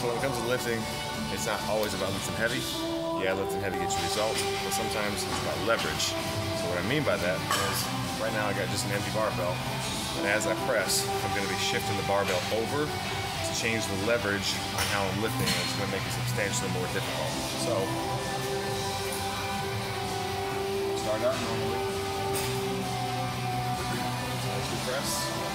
So when it comes to lifting, it's not always about lifting heavy. Yeah, lifting heavy gets you results, but sometimes it's about leverage. So what I mean by that is, right now I got just an empty barbell, and as I press, I'm going to be shifting the barbell over to change the leverage on how I'm lifting, and it's going to make it substantially more difficult. So, start out normally. As you press.